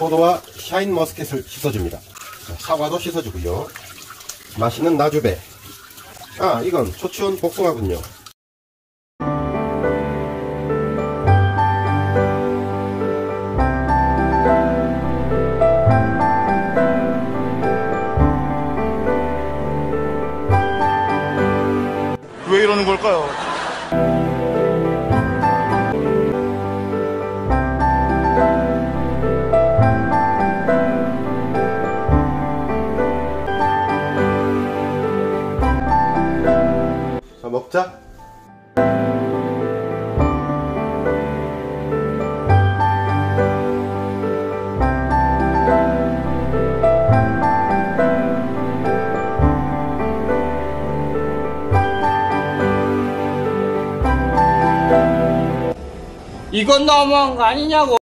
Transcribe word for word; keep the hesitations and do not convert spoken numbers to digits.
포도와 샤인머스켓을 씻어줍니다. 자, 사과도 씻어주고요. 맛있는 나주배. 아, 이건 초치원 복숭아군요. 왜 이러는 걸까요? 자, 먹자. 이건 너무한 거 아니냐고.